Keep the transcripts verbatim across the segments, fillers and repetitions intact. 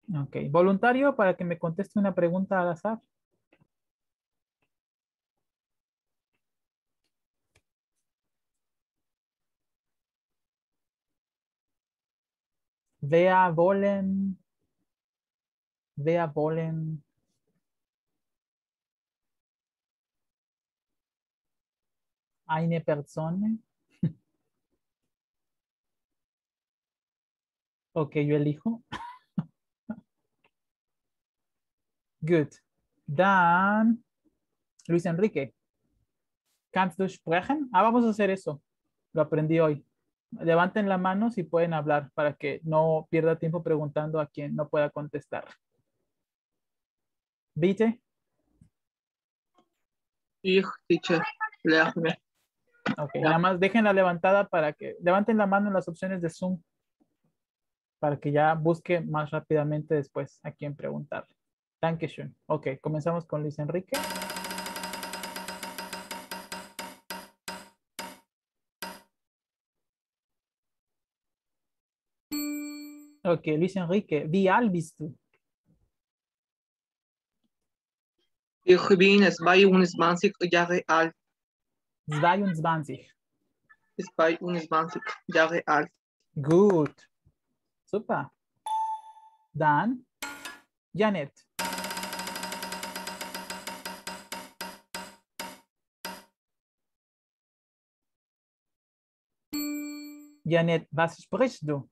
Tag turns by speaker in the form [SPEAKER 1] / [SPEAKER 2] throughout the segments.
[SPEAKER 1] Ok. Voluntario para que me conteste una pregunta al azar. Wer wollen, wer wollen. Eine Person. Ok, yo elijo. Good. Dan, Luis Enrique. Kannst du sprechen? Ah, vamos a hacer eso. Lo aprendí hoy. Levanten la mano si pueden hablar para que no pierda tiempo preguntando a quien no pueda contestar. ¿Viste?
[SPEAKER 2] Ich, teacher. Léame.
[SPEAKER 1] Ok, nada más dejen la levantada para que levanten la mano en las opciones de Zoom para que ya busque más rápidamente después a quién preguntarle. Dankeschön. Ok, comenzamos con Luis Enrique. Ok, Luis Enrique, wie alt bist du?
[SPEAKER 2] Ich bin zweiundzwanzig Jahre alt.
[SPEAKER 1] zweiundzwanzig.
[SPEAKER 2] zweiundzwanzig Jahre alt.
[SPEAKER 1] Gut. Super. Dann, Janet. Janet, was sprichst du?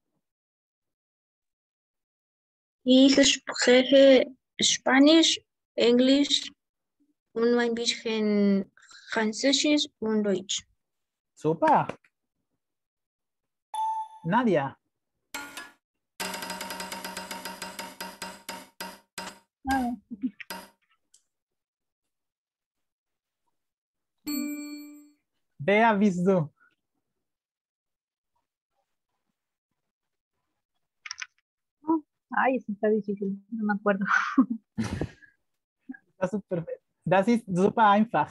[SPEAKER 3] Ich spreche Spanisch, Englisch und ein bisschen Französisch und Deutsch.
[SPEAKER 1] Super. Nadia.
[SPEAKER 4] Ah,
[SPEAKER 1] Wer bist du?
[SPEAKER 4] no. Ay, eso está difícil, no me acuerdo.
[SPEAKER 1] Das ist, perfekt. Das ist super einfach.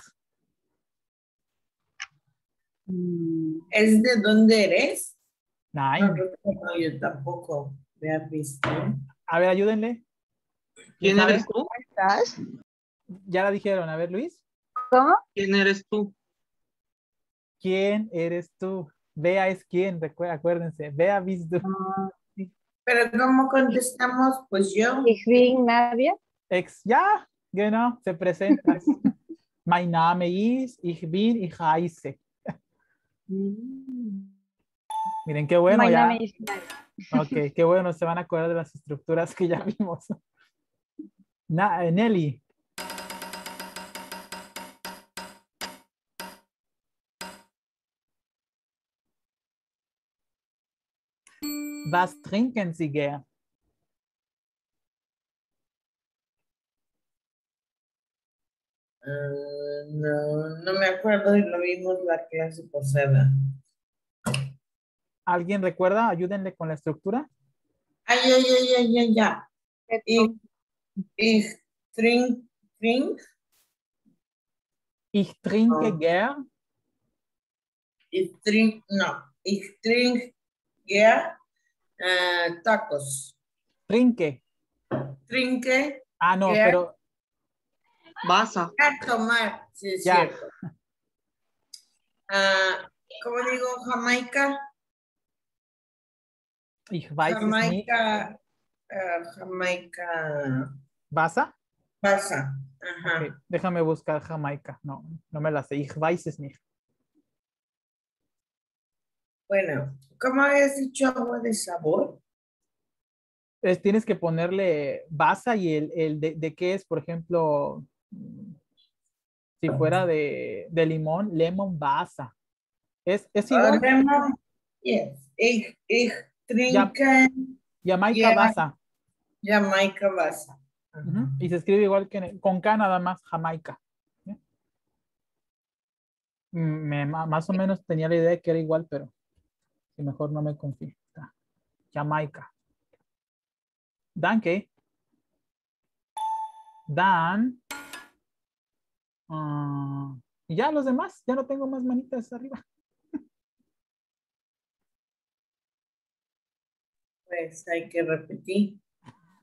[SPEAKER 5] Mm, ¿Es de dónde eres? No
[SPEAKER 1] Nein.
[SPEAKER 5] recuerdo yo tampoco. Vea, visto.
[SPEAKER 1] A ver, ayúdenle.
[SPEAKER 2] ¿Quién
[SPEAKER 1] sabe?
[SPEAKER 2] eres tú?
[SPEAKER 4] ¿Estás?
[SPEAKER 1] Ya la dijeron. A ver, Luis.
[SPEAKER 4] ¿Cómo?
[SPEAKER 2] ¿Quién eres tú?
[SPEAKER 1] ¿Quién eres tú? Bea es quién, recu- acuérdense. Bea bist du.
[SPEAKER 5] Ah, sí. Pero ¿cómo contestamos? Pues yo.
[SPEAKER 4] Ich bin Nadia.
[SPEAKER 1] Ex, ja, genau, se presentas. Mein Name ist, ich bin, ich heiße.
[SPEAKER 5] Mm.
[SPEAKER 1] Miren qué bueno
[SPEAKER 4] My
[SPEAKER 1] ya.
[SPEAKER 4] name is Nadia.
[SPEAKER 1] Ok, qué bueno, se van a acordar de las estructuras que ya vimos. Na, eh, Nelly. Was trinken Sie gern?
[SPEAKER 5] Ah, no, no me acuerdo y lo vimos la clase pasada.
[SPEAKER 1] ¿Alguien recuerda? Ayúdenle con la estructura.
[SPEAKER 5] Ay, ay, ay, ay, ay, ya. Ich, ich trink, trink,
[SPEAKER 1] Ich trinke
[SPEAKER 5] Oh.
[SPEAKER 1] gern.
[SPEAKER 5] ich trink, no, ich trink gern ah, tacos.
[SPEAKER 1] Trinque.
[SPEAKER 5] Trinque,
[SPEAKER 1] Ah, no,
[SPEAKER 5] gern,
[SPEAKER 1] pero
[SPEAKER 2] Vas a.
[SPEAKER 5] a tomar, sí es
[SPEAKER 1] ya.
[SPEAKER 5] cierto. Ah, ¿cómo digo? Jamaica.
[SPEAKER 1] Ich weiß es nicht.
[SPEAKER 5] Jamaica, ah, Jamaica,
[SPEAKER 1] ¿Basa?
[SPEAKER 5] pasa. Ajá.
[SPEAKER 1] Ok, déjame buscar Jamaica. No, no me la sé. Ich weiß es nicht.
[SPEAKER 5] Bueno, ¿cómo habías dicho agua de sabor?
[SPEAKER 1] Es- tienes que ponerle basa y el, el de, de qué es, por ejemplo, mm, si fuera de, de limón, lemon basa. Es, es igual.
[SPEAKER 5] Lemon, yes. Ich, ich
[SPEAKER 1] Ya-
[SPEAKER 5] trinke
[SPEAKER 1] Jamaica
[SPEAKER 5] Yeah.
[SPEAKER 1] basa.
[SPEAKER 5] Jamaica basa.
[SPEAKER 1] Ujú, y se escribe igual que en- con K nada más, Jamaica. ¿Sí? Mm, me- ma- más o menos tenía la idea de que era igual, pero si mejor no me confío. Ah, Jamaica. Danke. Dan. Ah, y ya los demás, ya no tengo más manitas arriba.
[SPEAKER 5] Pues hay que repetir.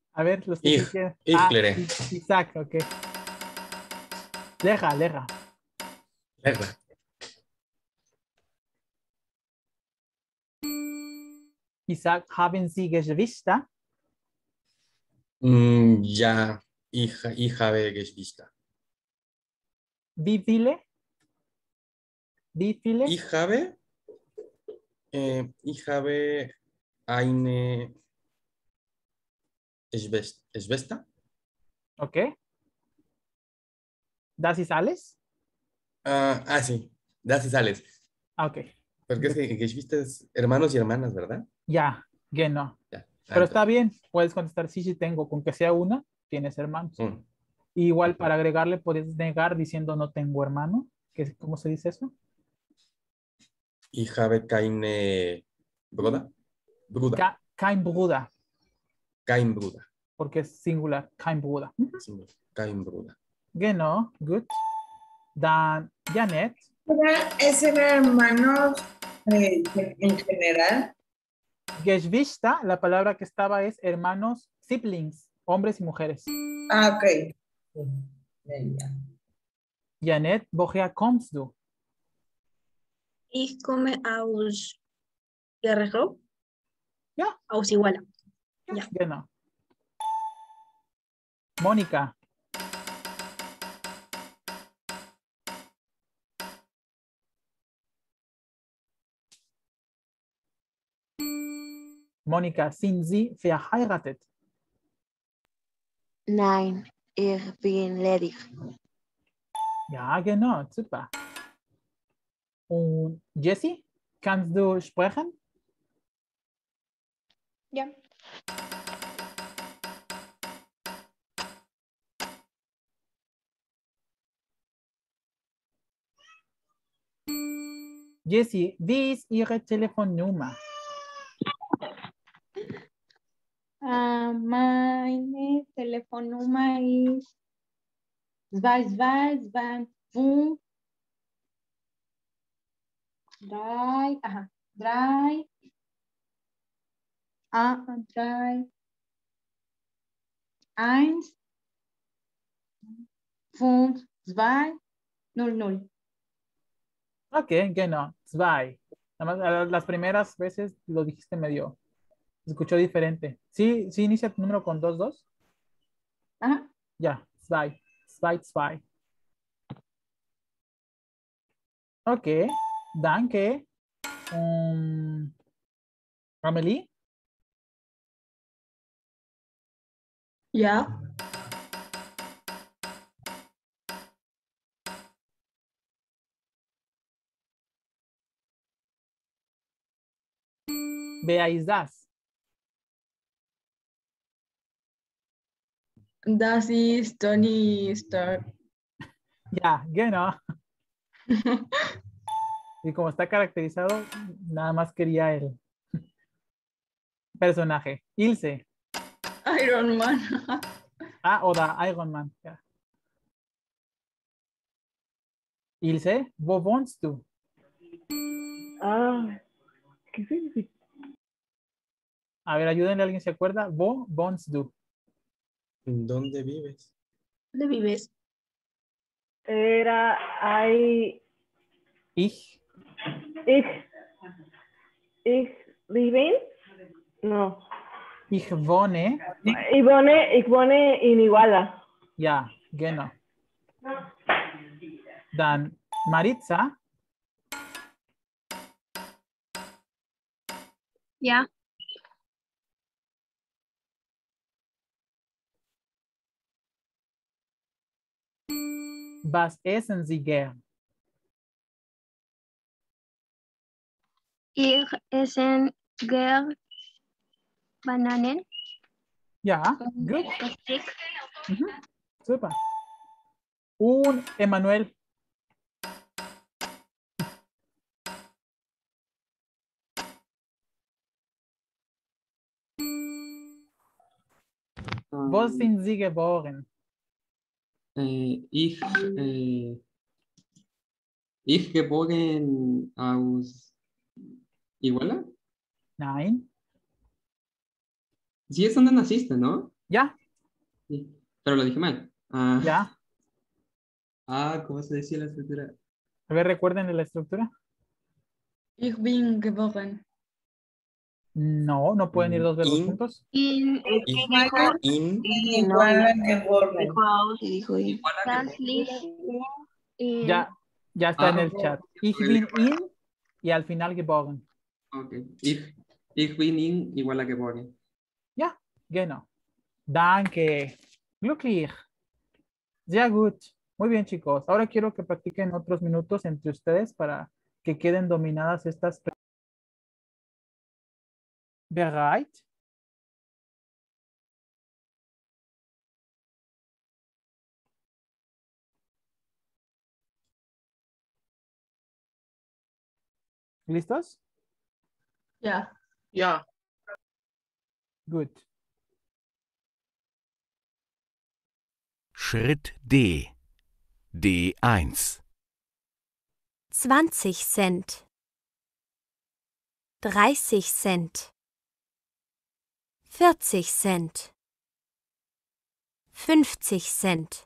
[SPEAKER 1] A ver, los que sí
[SPEAKER 6] Ich,
[SPEAKER 1] quieren.
[SPEAKER 6] ich
[SPEAKER 1] Ah,
[SPEAKER 6] lehre.
[SPEAKER 1] I- Isaac, ok. Leja, leja.
[SPEAKER 6] Lehre.
[SPEAKER 1] Isaac, haben Sie Geschwister?
[SPEAKER 6] Mm, ja, ich, ich habe Geschwister.
[SPEAKER 1] Wie viele? Wie viele?
[SPEAKER 6] Ich habe, äh, ich habe eine Schwest- Schwester.
[SPEAKER 1] Ok. Das ist alles?
[SPEAKER 6] Ah, ah, sí, das ist alles.
[SPEAKER 1] Ah, ok.
[SPEAKER 6] Porque es que Geschwister es hermanos y hermanas, ¿verdad?
[SPEAKER 1] Ya, genau.
[SPEAKER 6] Ya.
[SPEAKER 1] Pero está
[SPEAKER 6] entonces.
[SPEAKER 1] bien, puedes contestar sí, sí tengo, con que sea una, tienes hermanos.
[SPEAKER 6] Mm.
[SPEAKER 1] Y igual para agregarle puedes negar diciendo no tengo hermano, que es- ¿cómo se dice eso?
[SPEAKER 6] Ich habe keine Bruder. Bruder.
[SPEAKER 1] Ka- Kein Bruder,
[SPEAKER 6] Kein Bruder.
[SPEAKER 1] porque es singular, kein Bruder.
[SPEAKER 6] Sí, kein Bruder.
[SPEAKER 1] Genau, gut. Dann Janet,
[SPEAKER 5] Era- Ese era hermanos eh, en general.
[SPEAKER 1] Geschwister, la palabra que estaba es hermanos, siblings, hombres y mujeres.
[SPEAKER 5] Ah, ok. Ya, ya.
[SPEAKER 1] Janet, woher kommst du?
[SPEAKER 3] Ich komme aus Guerrero.
[SPEAKER 1] Ja.
[SPEAKER 3] Aus Iguala. Ja.
[SPEAKER 1] Genau. Mónica, Mónica, sind Sie verheiratet?
[SPEAKER 7] Nein, ich bin ledig.
[SPEAKER 1] Ja, genau, super. Und Jessie, kannst du sprechen?
[SPEAKER 7] Ja.
[SPEAKER 1] Jessie, wie ist Ihre Telefonnummer?
[SPEAKER 4] Uh, meine Telefonnummer ist zwei zwei zwei fünf drei, aha, drei, ah, drei, eins, fünf, zwei, null, null.
[SPEAKER 1] Ok, genau, zwei. Nada más, a las primeras veces lo dijiste medio, se escuchó diferente. ¿Sí, sí inicia tu número con dos, dos?
[SPEAKER 4] Ajá.
[SPEAKER 1] Ya, zwei, zwei, zwei. Ok, danke. Um, Amelie,
[SPEAKER 3] Ja.
[SPEAKER 1] wer ist das?
[SPEAKER 3] Das ist Tony Stark.
[SPEAKER 1] Ya, genau. Y como está caracterizado, nada más quería el personaje. Ilse.
[SPEAKER 3] Iron Man.
[SPEAKER 1] Ah, o da Iron Man. Ja. Ilse, wo wohnst du?
[SPEAKER 8] Ah, ¿qué significa?
[SPEAKER 1] A ver, ayúdenle, ¿alguien se acuerda? Wo wohnst du?
[SPEAKER 6] ¿Dónde vives?
[SPEAKER 3] ¿Dónde vives?
[SPEAKER 8] Era, hay,
[SPEAKER 1] Ich.
[SPEAKER 8] ich, ich viven, no,
[SPEAKER 1] Ich wohne.
[SPEAKER 8] ich wohne, ich wohne in Iguala.
[SPEAKER 1] Ja, genau. Dann Maritza.
[SPEAKER 3] Ja.
[SPEAKER 1] Was essen Sie gern?
[SPEAKER 9] Ich esse gern Bananen.
[SPEAKER 1] Ja, gut.
[SPEAKER 9] Stick.
[SPEAKER 1] Mhm. Super. Und Emanuel. Wo sind Sie geboren?
[SPEAKER 10] Äh, ich, äh, ich geboren aus Iguala.
[SPEAKER 1] Nein.
[SPEAKER 10] Sí es donde naciste, ¿no?
[SPEAKER 1] ¿Ya?
[SPEAKER 10] Sí. Pero lo dije mal. Ah,
[SPEAKER 1] ¿Ya?
[SPEAKER 10] ah, ¿cómo se decía la estructura?
[SPEAKER 1] A ver, recuerden de la estructura.
[SPEAKER 3] Ich bin geboren.
[SPEAKER 1] No, no pueden ir dos verbos
[SPEAKER 6] In,
[SPEAKER 1] juntos.
[SPEAKER 9] In,
[SPEAKER 6] ich,
[SPEAKER 9] igual,
[SPEAKER 6] in,
[SPEAKER 5] Igual a que borren.
[SPEAKER 7] Dijo aus y dijo in.
[SPEAKER 10] Igual a que-
[SPEAKER 9] pflanzlich, in,
[SPEAKER 1] Ya, ya está en
[SPEAKER 10] Ah,
[SPEAKER 1] el chat. Ich
[SPEAKER 10] ok.
[SPEAKER 1] bin in y al final geboren.
[SPEAKER 10] Ok. Ich, ich bin in igual a geboren.
[SPEAKER 1] Ja, genau. Danke. Glücklich. Sehr gut. Muy bien, chicos. Ahora quiero que practiquen otros minutos entre ustedes para que queden dominadas estas. pre- Bereit? ¿Listos?
[SPEAKER 3] Ja.
[SPEAKER 2] Ja.
[SPEAKER 1] Gut.
[SPEAKER 11] Schritt D. D eins.
[SPEAKER 12] zwanzig Cent, dreißig Cent, vierzig Cent, fünfzig Cent,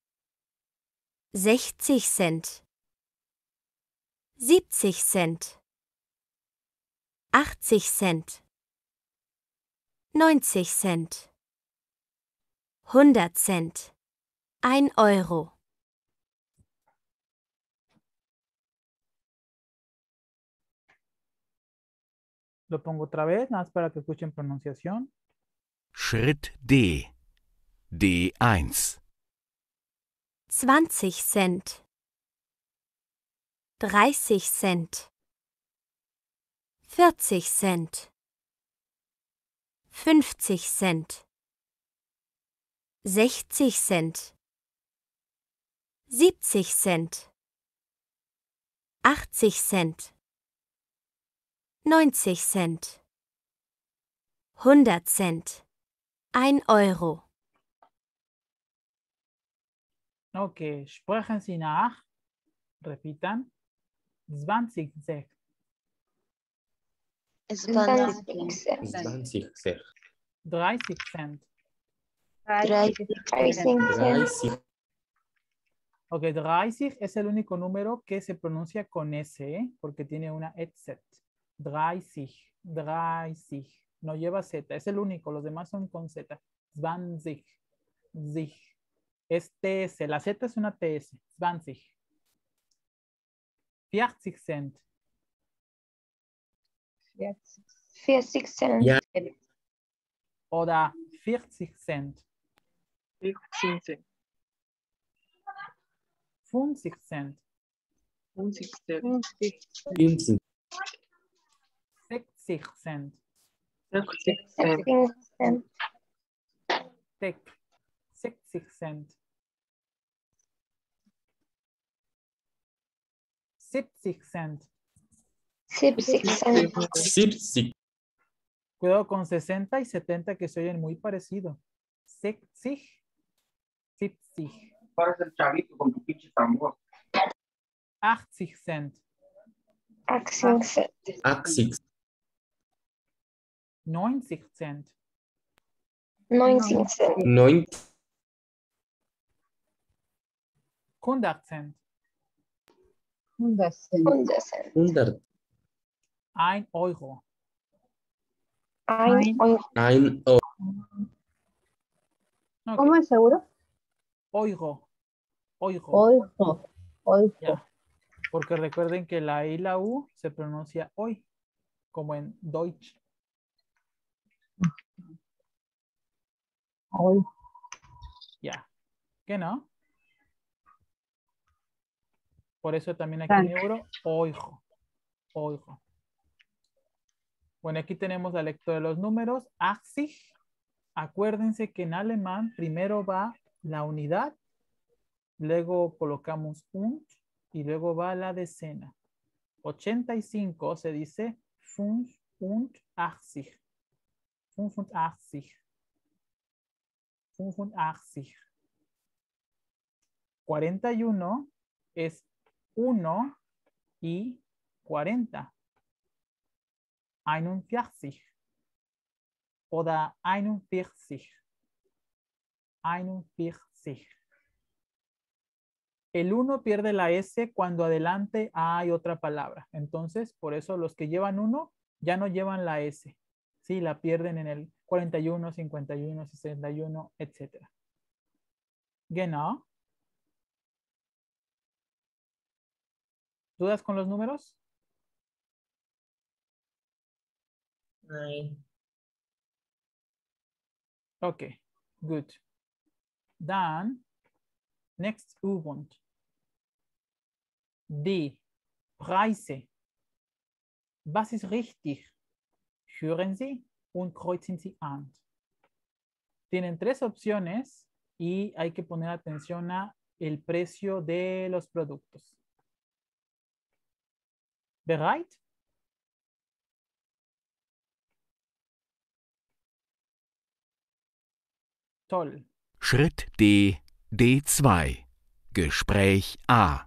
[SPEAKER 12] sechzig Cent, siebzig Cent, achtzig Cent, neunzig Cent, hundert Cent, ein Euro.
[SPEAKER 1] Lo pongo otra vez, nada más para que escuchen pronunciación.
[SPEAKER 11] Schritt D. D eins.
[SPEAKER 12] zwanzig Cent, dreißig Cent, vierzig Cent, fünfzig Cent, sechzig Cent, siebzig Cent, achtzig Cent, neunzig Cent, hundert Cent, ein Euro.
[SPEAKER 1] Ok, sprechen Sie nach. Repitan. zwanzig Cent.
[SPEAKER 7] zwanzig Cent.
[SPEAKER 6] zwanzig Cent.
[SPEAKER 1] dreißig Cent.
[SPEAKER 7] dreißig Cent.
[SPEAKER 6] dreißig.
[SPEAKER 1] Ok, dreißig es el único número que se pronuncia con S, ¿eh? Porque tiene una etcet. dreißig, dreißig. No lleva Z, es el único, los demás son con Z. zwanzig, zig. Es T S, la Z es una T S. zwanzig. vierzig Cent.
[SPEAKER 7] vierzig Cent.
[SPEAKER 6] Ja.
[SPEAKER 1] Oder vierzig Cent.
[SPEAKER 2] vierzig Cent.
[SPEAKER 1] fünfzig Cent.
[SPEAKER 2] fünfzig Cent.
[SPEAKER 6] fünfzig.
[SPEAKER 1] sechzig Cent.
[SPEAKER 2] sechzig Cent.
[SPEAKER 7] Cent.
[SPEAKER 1] Sech- sechzig Cent. siebzig Cent.
[SPEAKER 7] siebzig Cent.
[SPEAKER 6] siebzig.
[SPEAKER 1] Cuidado con sesenta y setenta que se oyen muy parecido. sechzig. siebzig.
[SPEAKER 2] Paras el chavito con tu pinche tambor.
[SPEAKER 1] achtzig Cent.
[SPEAKER 7] achtzig Cent.
[SPEAKER 6] achtzig.
[SPEAKER 1] neunzig Cent.
[SPEAKER 7] neunzig Cent.
[SPEAKER 6] neun.
[SPEAKER 1] hundert Cent.
[SPEAKER 4] hundert Cent.
[SPEAKER 7] hundert Cent.
[SPEAKER 6] hundert.
[SPEAKER 1] ein Euro.
[SPEAKER 7] ein Euro.
[SPEAKER 6] ein Euro.
[SPEAKER 1] Ok,
[SPEAKER 4] ¿Cómo es seguro?
[SPEAKER 1] Euro. Euro.
[SPEAKER 4] Ojo. Ojo.
[SPEAKER 1] Ya. Porque recuerden que la I y la U se pronuncia hoy, como en Deutsch.
[SPEAKER 4] Ojo.
[SPEAKER 1] Ya. ¿Qué no? Por eso también aquí en
[SPEAKER 4] Danke.
[SPEAKER 1] euro, oigo. Oigo. Bueno, aquí tenemos la lectura de los números. achtzig. Acuérdense que en alemán primero va la unidad, luego colocamos und y luego va la decena. ochenta y cinco se dice fünfundachtzig. fünfundachtzig. fünfundachtzig. cuarenta y uno es uno y cuarenta. einundvierzig. Oder einundvierzig. einundvierzig. El uno pierde la S cuando adelante hay otra palabra. Entonces, por eso los que llevan uno ya no llevan la S. Sí, la pierden en el cuarenta y uno, cincuenta y uno, sesenta y uno, etcétera. Genau. ¿Dudas con los números?
[SPEAKER 5] Nine.
[SPEAKER 1] Okay, good. Dann, next Übung. Die Preise. Was ist richtig? Hören Sie und kreuzen Sie an. Tienen tres opciones y hay que poner atención a el precio de los productos. Bereit? Toll.
[SPEAKER 11] Schritt D, D zwei. Gespräch A.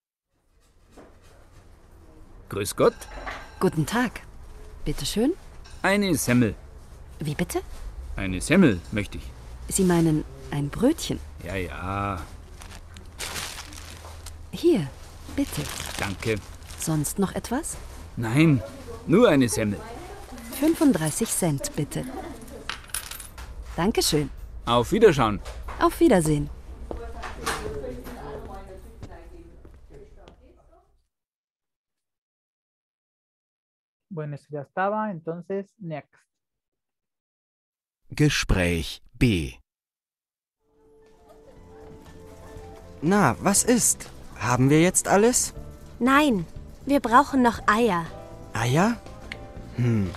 [SPEAKER 13] Grüß Gott.
[SPEAKER 14] Guten Tag. Bitte schön.
[SPEAKER 13] Eine Semmel.
[SPEAKER 14] Wie bitte?
[SPEAKER 13] Eine Semmel möchte ich.
[SPEAKER 14] Sie meinen ein Brötchen?
[SPEAKER 13] Ja, ja.
[SPEAKER 14] Hier, bitte.
[SPEAKER 13] Danke.
[SPEAKER 14] Sonst noch etwas?
[SPEAKER 13] Nein, nur eine Semmel.
[SPEAKER 14] fünfunddreißig Cent, bitte. Dankeschön.
[SPEAKER 13] Auf Wiederschauen.
[SPEAKER 14] Auf Wiedersehen.
[SPEAKER 1] Bueno, eso ya estaba, entonces, next.
[SPEAKER 11] Gespräch B.
[SPEAKER 15] Na, was ist? Haben wir jetzt alles?
[SPEAKER 12] Nein, wir brauchen noch Eier.
[SPEAKER 15] Eier? Hm.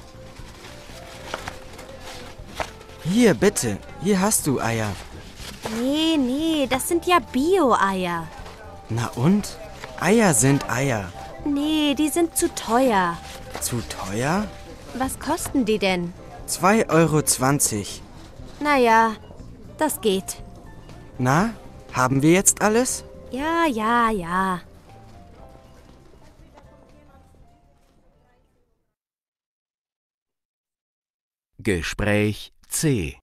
[SPEAKER 15] Hier, bitte. Hier hast du Eier.
[SPEAKER 12] Nee, nee, das sind ja Bio-Eier.
[SPEAKER 15] Na und? Eier sind Eier.
[SPEAKER 12] Nee, die sind zu teuer.
[SPEAKER 15] Zu teuer?
[SPEAKER 12] Was kosten die denn?
[SPEAKER 15] zwei Euro zwanzig.
[SPEAKER 12] Naja, das geht.
[SPEAKER 15] Na, haben wir jetzt alles?
[SPEAKER 12] Ja, ja, ja.
[SPEAKER 11] Gespräch C.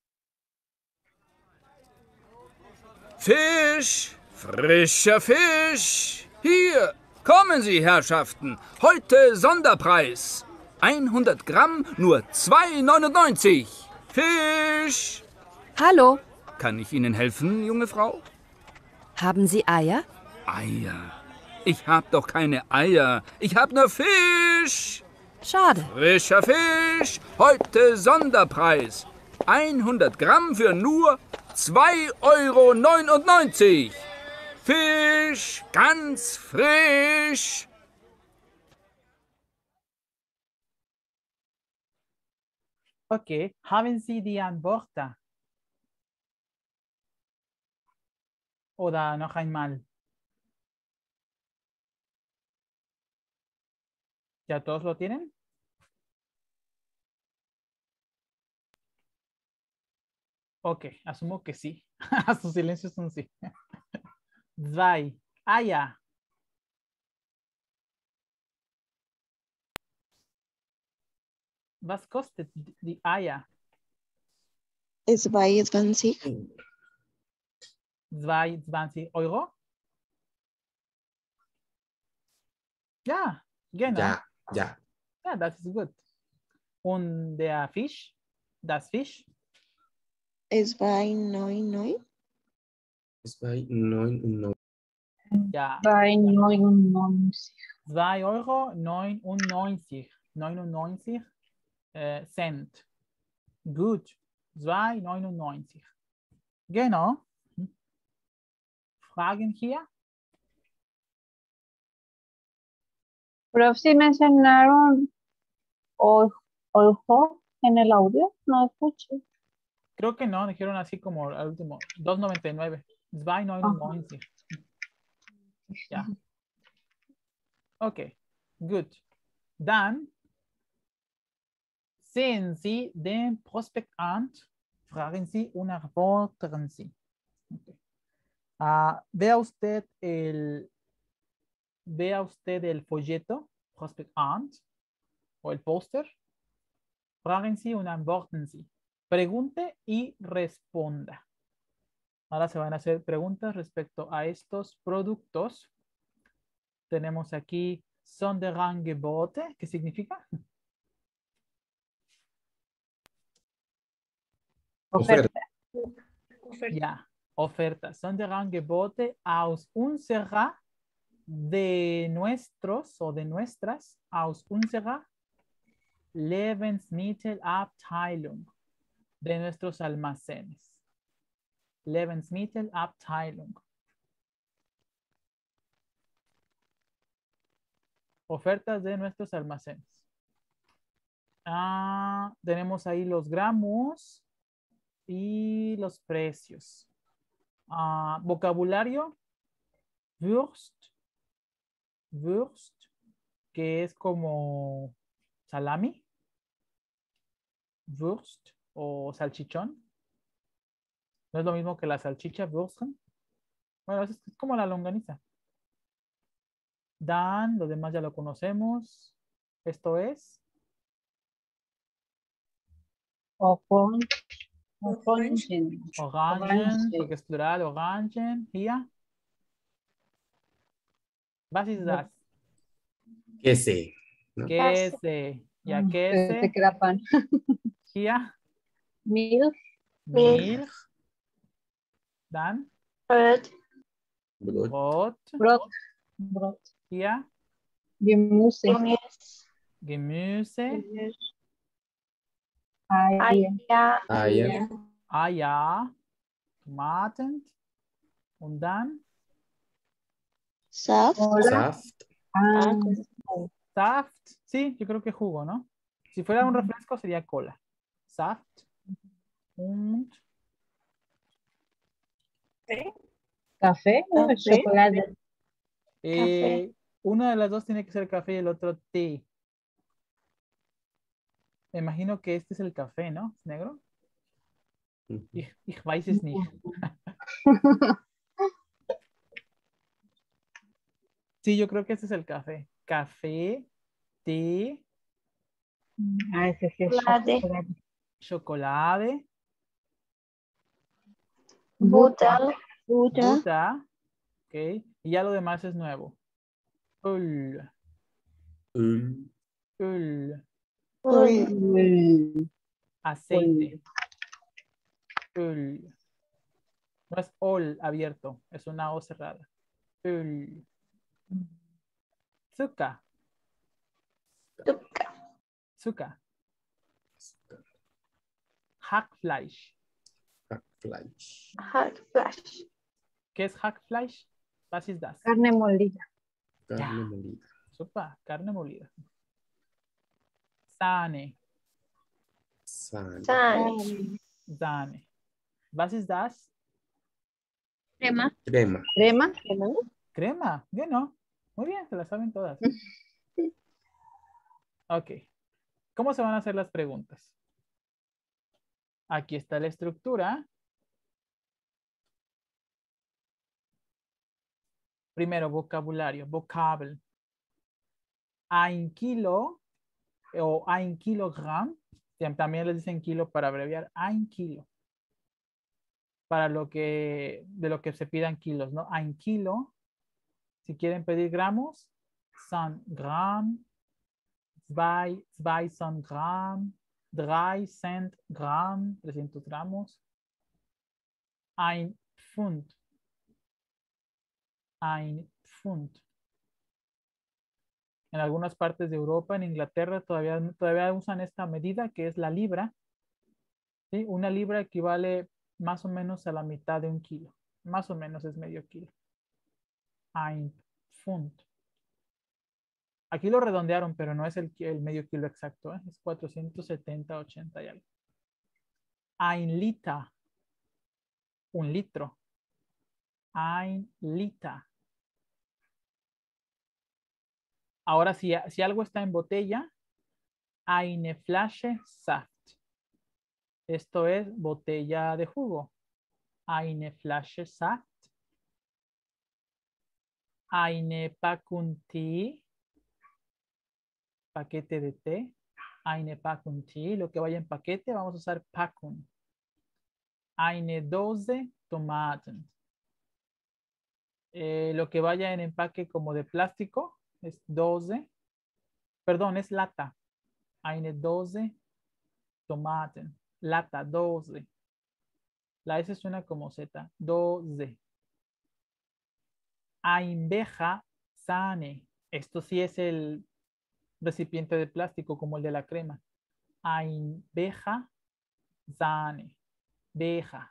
[SPEAKER 13] Fisch, frischer Fisch. Hier, kommen Sie, Herrschaften. Heute Sonderpreis. hundert Gramm, nur zwei neunundneunzig. Fisch.
[SPEAKER 14] Hallo.
[SPEAKER 13] Kann ich Ihnen helfen, junge Frau?
[SPEAKER 14] Haben Sie Eier?
[SPEAKER 13] Eier? Ich hab doch keine Eier. Ich hab nur Fisch.
[SPEAKER 14] Schade.
[SPEAKER 13] Frischer Fisch. Heute Sonderpreis. hundert Gramm für nur zwei Euro neunundneunzig. Fisch, ganz frisch.
[SPEAKER 1] Okay, haben Sie die Antworten? Oder noch einmal? ¿Ya todos lo tienen? Ok, asumo que sí. Su silencio es un sí. Zwei. Eier. Was kostet die Eier?
[SPEAKER 7] zweiundzwanzig.
[SPEAKER 1] zweiundzwanzig Euro? Ja, genau.
[SPEAKER 6] Ja, ja.
[SPEAKER 1] Ja, das ist gut. Und der Fisch? Das Fisch?
[SPEAKER 7] zweihundertneunundneunzig.
[SPEAKER 6] zwei neunundneunzig.
[SPEAKER 1] Ja.
[SPEAKER 4] Bei neunundneunzig.
[SPEAKER 1] zwei Euro neunundneunzig. neunundneunzig äh, Cent. Gut. zwei neunundneunzig. Genau. Fragen hier?
[SPEAKER 4] Pero sí mencionaron o- ojo en el audio, no escuché.
[SPEAKER 1] Creo que no, dijeron así como al último. dos noventa y nueve. zwei neunundneunzig. Ja. Okay, gut. Dann sehen Sie den Prospekt an, fragen Sie und antworten Sie. Okay. Ah, vea usted el vea usted el folleto, Prospekt Ant, o el póster. Fragen Sie und antworten Sie. Pregunte y responda. Ahora se van a hacer preguntas respecto a estos productos. Tenemos aquí Sonderangebote, ¿qué significa?
[SPEAKER 4] Oferta.
[SPEAKER 1] Ya, oferta. Sonderangebote aus unserer, de nuestros o de nuestras, aus unserer Lebensmittelabteilung, de nuestros almacenes. Lebensmittelabteilung. Ofertas de nuestros almacenes. Ah, tenemos ahí los gramos y los precios. Ah, vocabulario. Wurst. Wurst, que es como salami. Wurst o salchichón. No es lo mismo que la salchicha, Würstchen. Bueno, es como la longaniza. Dan, lo demás ya lo conocemos. Esto es.
[SPEAKER 4] Orange. Orangen.
[SPEAKER 1] Orangen, porque es plural, Orangen. Hier. Was ist das?
[SPEAKER 6] Queso. ¿no?
[SPEAKER 1] Queso. Ya queso.
[SPEAKER 4] Te queda pan.
[SPEAKER 1] Hier.
[SPEAKER 4] Milk.
[SPEAKER 1] Milch. Dan.
[SPEAKER 7] Brot.
[SPEAKER 1] Brot.
[SPEAKER 4] Brot. Brot.
[SPEAKER 1] Hier.
[SPEAKER 4] Gemüse.
[SPEAKER 1] Gemüse.
[SPEAKER 4] Eier.
[SPEAKER 6] Eier.
[SPEAKER 1] Eier. Tomaten. Und dann.
[SPEAKER 7] Saft.
[SPEAKER 6] Saft.
[SPEAKER 4] Ah,
[SPEAKER 1] Saft. Sí, yo creo que jugo, ¿no? Si fuera un refresco sería cola. Saft. Und.
[SPEAKER 4] café o chocolate.
[SPEAKER 1] Eh, una de las dos tiene que ser café y el otro té. Me imagino que este es el café, ¿no? ¿Es negro? Ich, ich weiß es nicht. Sí, yo creo que este es el café. Café, té.
[SPEAKER 4] Ah, ese sí es
[SPEAKER 7] Chocolate.
[SPEAKER 4] chocolate.
[SPEAKER 1] Chocolate.
[SPEAKER 7] Butter.
[SPEAKER 1] Butter. Ok. Y ya lo demás es nuevo. Öl.
[SPEAKER 6] Öl.
[SPEAKER 1] Öl.
[SPEAKER 4] Uy.
[SPEAKER 1] Aceite. Öl. No es ol abierto, es una O cerrada. Öl. Zucker.
[SPEAKER 7] Zucker.
[SPEAKER 1] Zucker. Hackfleisch.
[SPEAKER 6] Hackfleisch.
[SPEAKER 7] Hackfleisch.
[SPEAKER 1] ¿Qué es Hackfleisch? Was ist das?
[SPEAKER 4] Carne molida.
[SPEAKER 6] Carne
[SPEAKER 1] Ya.
[SPEAKER 6] molida.
[SPEAKER 1] Super, carne molida. Sahne.
[SPEAKER 6] Sahne.
[SPEAKER 7] Sahne.
[SPEAKER 1] Sahne. Was ist das?
[SPEAKER 9] Crema.
[SPEAKER 6] Crema.
[SPEAKER 4] Crema.
[SPEAKER 1] Crema. Bueno, muy bien, se la saben todas. Ok. ¿Cómo se van a hacer las preguntas? Aquí está la estructura. Primero, vocabulario. Vocabel. Ein kilo o ein kilogram. También les dicen kilo para abreviar. Ein kilo. Para lo que, de lo que se pidan kilos, ¿no? Ein kilo. Si quieren pedir gramos, son gram. Zwei, zwei son gram. Drei cent gram. trescientos gramos. Ein Pfund. Ein Pfund. En algunas partes de Europa, en Inglaterra, todavía, todavía usan esta medida que es la libra. ¿Sí? Una libra equivale más o menos a la mitad de un kilo. Más o menos es medio kilo. Ein Pfund. Aquí lo redondearon, pero no es el, el medio kilo exacto. ¿eh? Es cuatrocientos setenta, ochenta y algo. Ein Liter. Un litro. Ein Liter. Ahora, si, si algo está en botella, eine Flasche Saft. Esto es botella de jugo. Eine Flasche Saft. Eine Packung Tee. Paquete de té. Eine Packung Tee. Lo que vaya en paquete, vamos a usar Packung. Eine Dose Tomaten. Eh, lo que vaya en empaque como de plástico es doce. Perdón, es lata. Eine doce Tomaten. Lata, doce. La S suena como Z. doce. Ein Becher Sahne. Esto sí es el recipiente de plástico como el de la crema. Ein Becher Sahne. Becher.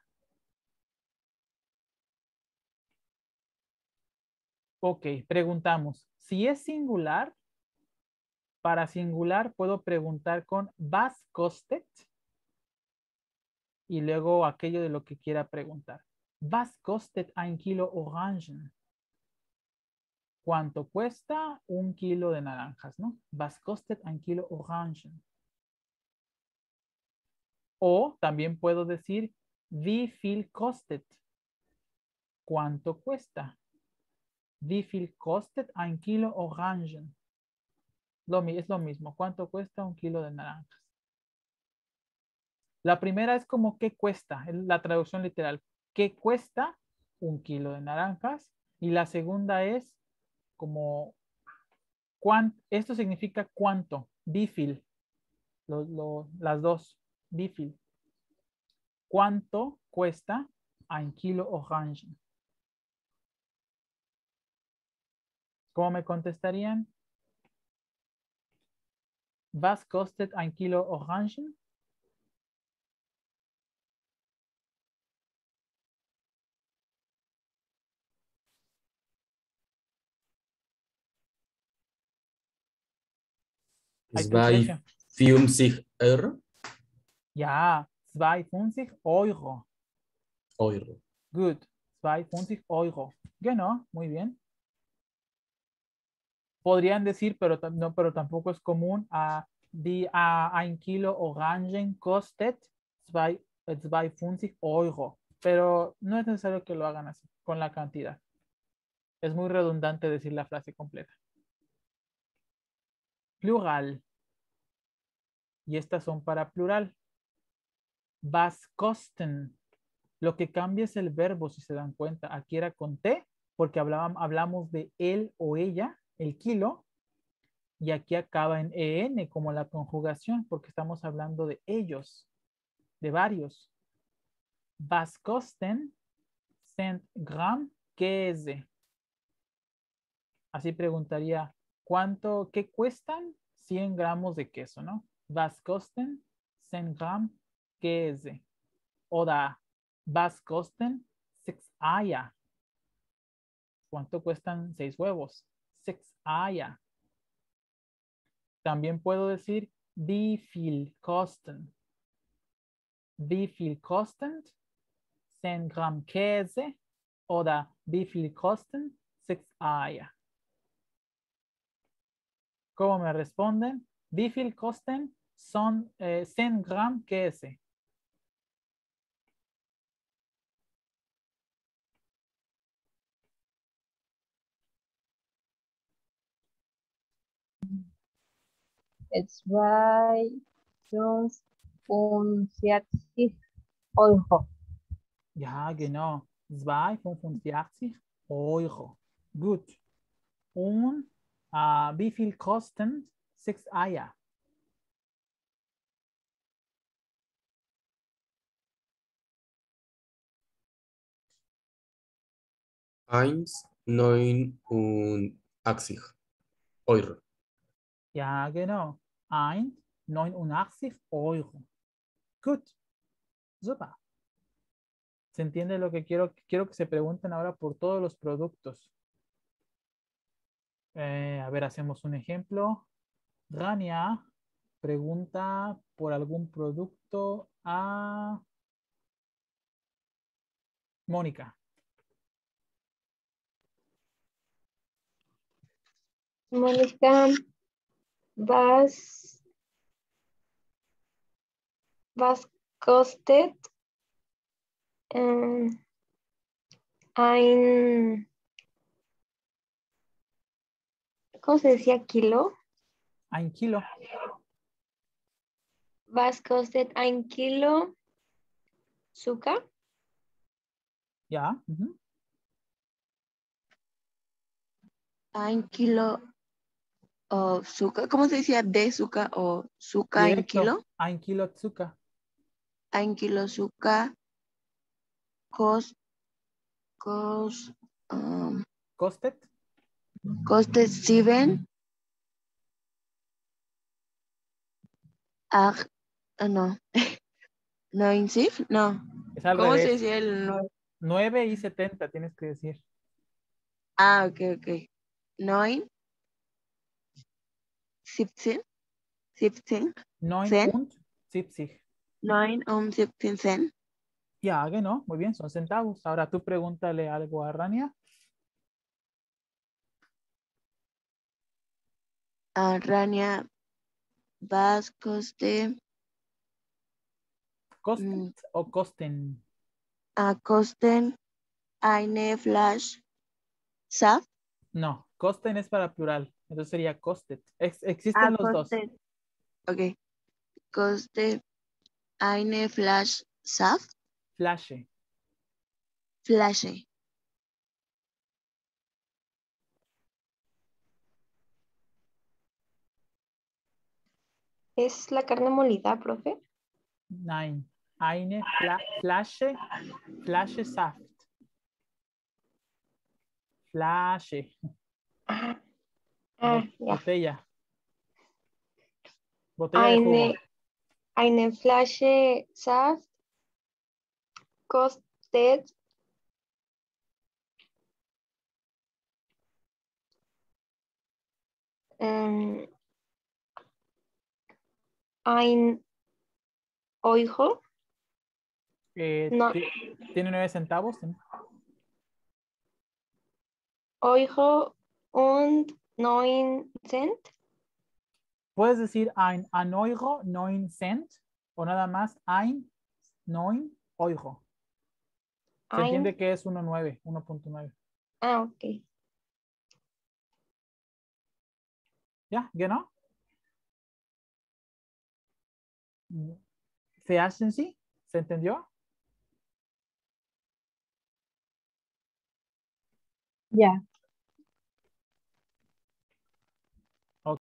[SPEAKER 1] Ok, preguntamos. Si es singular, para singular puedo preguntar con was kostet y luego aquello de lo que quiera preguntar. Was kostet ein Kilo Orangen? ¿Cuánto cuesta un kilo de naranjas, no? Was kostet ein Kilo Orangen? O también puedo decir wie viel kostet? ¿Cuánto cuesta? Wie viel kostet ein Kilo Orangen? Lo, es lo mismo. ¿Cuánto cuesta un kilo de naranjas? La primera es como ¿qué cuesta? La traducción literal. ¿Qué cuesta un kilo de naranjas? Y la segunda es como ¿cuánto? Esto significa cuánto. Wie viel. Lo, lo, las dos. Wie viel. ¿Cuánto cuesta un kilo Orangen? ¿Cómo me contestarían? Was kostet ein Kilo Orangen?
[SPEAKER 6] zweiundfünfzig Euro.
[SPEAKER 1] Ja, zweiundfünfzig Euro.
[SPEAKER 6] Euro.
[SPEAKER 1] Good. zweiundfünfzig Euro. Genau, muy bien. Podrían decir, pero, no, pero tampoco es común, a die a ein Kilo Orangen kostet zweiundfünfzig Euro. Pero no es necesario que lo hagan así, con la cantidad. Es muy redundante decir la frase completa. Plural. Y estas son para plural. Was kosten. Lo que cambia es el verbo, si se dan cuenta. Aquí era con T, porque hablábamos, hablamos de él o ella, el kilo. Y aquí acaba en en como la conjugación, porque estamos hablando de ellos, de varios. Was kosten cent Gramm Käse. Así preguntaría, ¿cuánto, qué cuestan cien gramos de queso, no? Was kosten cent Gramm Käse. O da, was kosten sechs Eier. ¿Cuánto cuestan seis huevos? Sechs Eier. También puedo decir, wie viel kosten? Wie viel kosten cent Gramm Käse? Oder wie viel kosten sechs Eier? ¿Cómo me responden? Wie viel kosten son eh, cent Gramm Käse?
[SPEAKER 4] zweihundertfünfundvierzig Euro.
[SPEAKER 1] Ja, genau. zweihundertfünfundvierzig Euro. Gut. Und uh, wie viel kosten sechs Eier?
[SPEAKER 6] eins neunundachtzig Euro.
[SPEAKER 1] Ja, genau. eins neunundachtzig Euro. Gut. Super. ¿Se entiende lo que quiero? Quiero que se pregunten ahora por todos los productos. Eh, a ver, hacemos un ejemplo. Rania pregunta por algún producto a Mónica.
[SPEAKER 7] Mónica, was, was kostet um, ein, ¿cómo se decía kilo?
[SPEAKER 1] Ein Kilo.
[SPEAKER 7] Was kostet ein Kilo Zucker?
[SPEAKER 1] Ya. ujú.
[SPEAKER 7] Ein Kilo o Zucker. ¿Cómo se decía de Zucker o Zucker en
[SPEAKER 1] Directo.
[SPEAKER 7] kilo?
[SPEAKER 1] Ein Kilo Zucker.
[SPEAKER 7] Ein Kilo Zucker kost, kost, um,
[SPEAKER 1] Kostet.
[SPEAKER 7] kostet sieben. Ach, ah, no. neunzig, no.
[SPEAKER 1] Es al
[SPEAKER 7] ¿Cómo se
[SPEAKER 1] revés.
[SPEAKER 7] decía el nueve?
[SPEAKER 1] nueve y setenta tienes que decir.
[SPEAKER 7] Ah, ok, ok. Neun. siebzehn. siebzehn.
[SPEAKER 1] neun
[SPEAKER 7] Cent.
[SPEAKER 1] und siebzig.
[SPEAKER 7] Neun und siebzehn Cent.
[SPEAKER 1] Ya, genau. Muy bien, son centavos. Ahora tú pregúntale algo a Rania.
[SPEAKER 7] Ah, Rania, was kostet,
[SPEAKER 1] ¿Kostet
[SPEAKER 7] mm,
[SPEAKER 1] o kosten?
[SPEAKER 7] ah, kosten eine Flasche Saft?
[SPEAKER 1] No, kosten es para plural. Entonces sería kostet. Ex- existen
[SPEAKER 7] Ah,
[SPEAKER 1] los dos.
[SPEAKER 7] kostet. Ok. Kostet eine Flasche Saft?
[SPEAKER 1] Flasche.
[SPEAKER 7] Flasche.
[SPEAKER 16] ¿Es la carne molida, profe?
[SPEAKER 1] Nein. Eine Fla Flasche. Flasche Saft. Flasche.
[SPEAKER 16] Ah,
[SPEAKER 1] Bot-
[SPEAKER 16] ya.
[SPEAKER 1] Botella. Botella de jugo.
[SPEAKER 16] Eine, eine Flasche Saft kostet ähm, ein Euro.
[SPEAKER 1] Eh,
[SPEAKER 16] No,
[SPEAKER 1] ti- Tiene nueve centavos. ¿sí?
[SPEAKER 16] Euro und neun Cent.
[SPEAKER 1] Puedes decir ein, ein Euro, neun Cent. O nada más ein, neun Euro. Se
[SPEAKER 16] Ein,
[SPEAKER 1] entiende que es uno nueve, uno punto nueve.
[SPEAKER 16] ah, ok.
[SPEAKER 1] ¿Ya? ¿Genau? ¿Se hacen sí? ¿Se entendió?
[SPEAKER 4] Ya.